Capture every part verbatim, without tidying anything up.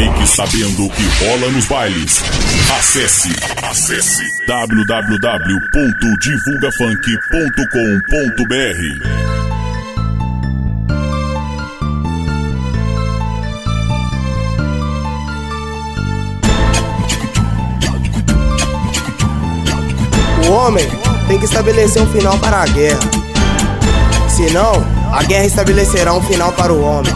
Fique sabendo o que rola nos bailes. Acesse, acesse w w w ponto divulga funk ponto com ponto b r. O homem tem que estabelecer um final para a guerra, senão a guerra estabelecerá um final para o homem.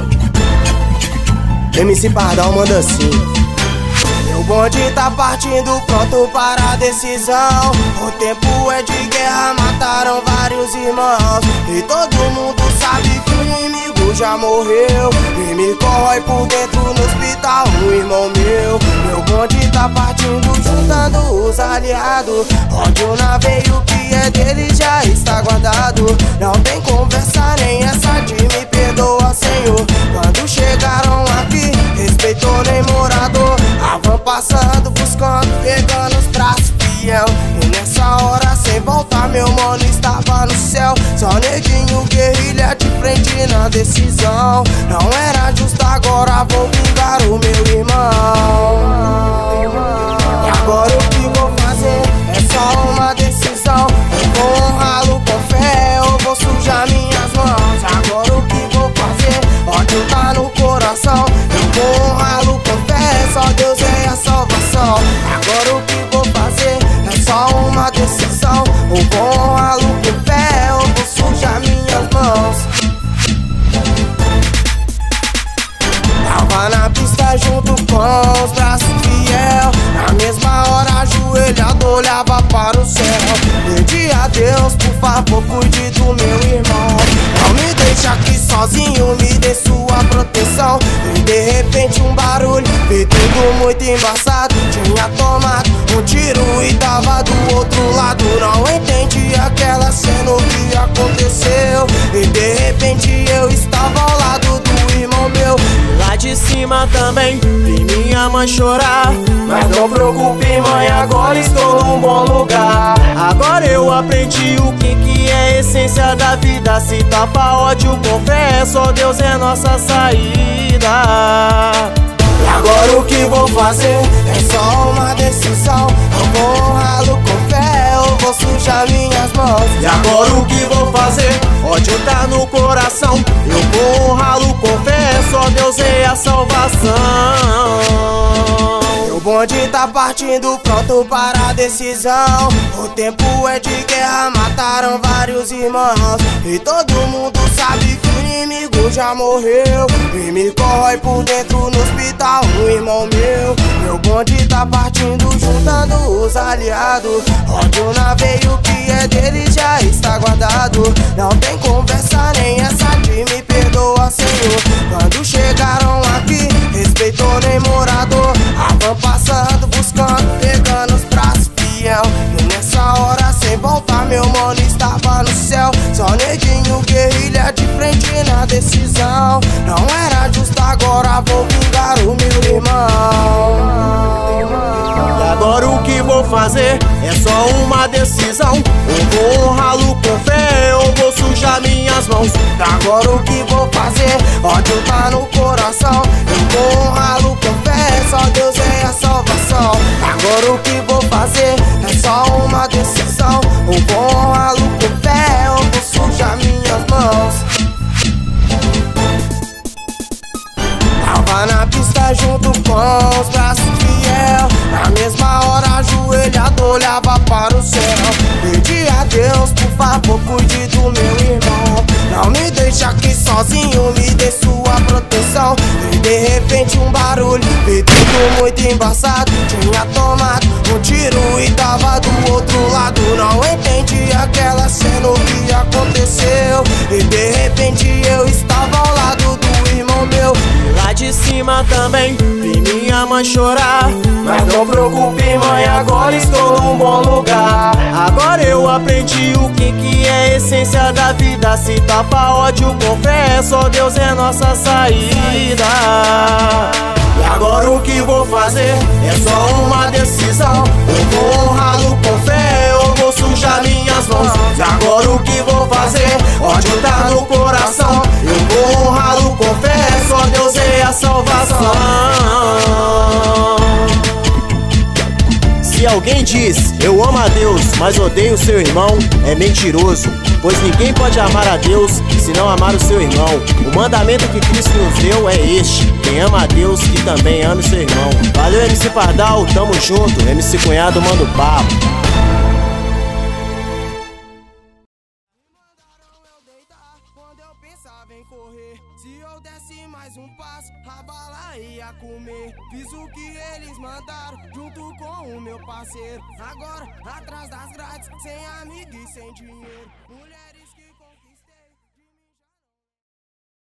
M C Pardal manda assim: meu bonde tá partindo, pronto para a decisão. O tempo é de guerra, mataram vários irmãos, e todo mundo sabe que o inimigo já morreu. E me corrói por dentro no hospital um irmão meu. Meu bonde tá partindo, juntando os aliados. Ódio na veia, o que é dele já está guardado. Não tem conversa nem essa de me perdoa, Senhor. Quando chegaram aqui, respeitou nem morador. A van passando, buscando, pegando os braços fiel. E nessa hora, sem voltar, meu mano estava no céu. Só neguinho, guerrilha de frente na decisão. Não era justo, agora vou vingar o meu irmão. E agora o que vou fazer é só uma decisão. Eu vou honrá-lo com fé, eu vou sujar minhas mãos. Agora o que vou fazer? Ódio tá no coração. Eu vou honrá-lo com fé, só Deus é a salvação. Agora o que vou fazer é só uma decisão. Eu vou honrá-lo com fé, eu vou sujar minhas mãos. Tava na pista junto com os braços fiel. Na mesma hora ajoelhado olhava para o céu. Pedi a Deus, por favor, cuide do meu irmão. Não me deixe aqui sozinho, me dê sua proteção. E de repente um barulho, vi tudo muito embaçado. Tinha tomado um tiro e tava do outro lado. Não entendi aquela cena, o que aconteceu. E de repente eu estava ao lado do irmão meu. Lá de cima também vi minha mãe chorar. Mas não preocupe, mãe, agora estou num bom lugar. Agora eu aprendi o que que é a essência da vida. Se tapa ódio com fé, só Deus é nossa saída. E agora o que vou fazer é só uma decisão. Eu vou honrá-lo com fé, eu vou sujar minhas mãos. E agora o que vou fazer? Ódio tá no coração. Eu vou honrá-lo com fé, só Deus é a salvação. O bonde tá partindo, pronto para a decisão. O tempo é de guerra, mataram vários irmãos, e todo mundo sabe que o inimigo já morreu. E me corrói por dentro no hospital um irmão meu. Meu bonde tá partindo, juntando os aliados. Ódio na veia, o que é dele já está guardado. Não tem conversa nem essa de me perdoa, Senhor. Quando chegaram aqui, respeitou nem morador. A van passando, buscando, pegando os braços fiel. E nessa hora, sem voltar, meu mano estava no céu. Só neguinho, guerrilha de frente na decisão. Não era justo, agora vou vingar o meu irmão. E agora o que vou fazer é só uma decisão. Eu vou honrá-lo com fé, eu vou sujar minhas mãos. Agora o que vou fazer? Ódio tá no coração. Eu vou honrá-lo com fé, só Deus é a salvação. Agora o que vou fazer é só uma decisão. Eu vou honrá-lo com fé, eu vou sujar minhas mãos. Tava na pista junto com os braços fiel. Na mesma hora ajoelhado olhava para o céu. Pedi a Deus, por favor, cuide do meu irmão. Não me deixe aqui sozinho, me dê sua proteção. E de repente um barulho, vi tudo muito embaçado. Tinha tomado um tiro e tava do outro lado. Não entendi aquela cena, o que aconteceu. E de repente eu estava ao lado do irmão meu. Lá de cima também vi minha mãe chorar. Mas não preocupe, mãe, agora estou num bom lugar. Agora eu aprendi o que que é a essência da vida. Se tapa ódio com fé, só Deus é nossa saída. E agora o que vou fazer é só uma decisão. Eu vou honrá-lo com fé, eu vou sujar minhas mãos. E agora o que vou fazer? Ódio tá no coração. Eu vou honrá-lo com fé, só Deus é a salvação. Se alguém diz, eu amo a Deus, mas odeio o seu irmão, é mentiroso. Pois ninguém pode amar a Deus se não amar o seu irmão. O mandamento que Cristo nos deu é este: quem ama a Deus, que também ame o seu irmão. Valeu, M C Pardal, tamo junto, M C Cunhado manda o papo. Quando eu pensava em correr, se eu desse mais um passo, a bala ia comer. Fiz o que eles mandaram, junto com o meu parceiro. Agora, atrás das grades, sem amigo e sem dinheiro. Mulher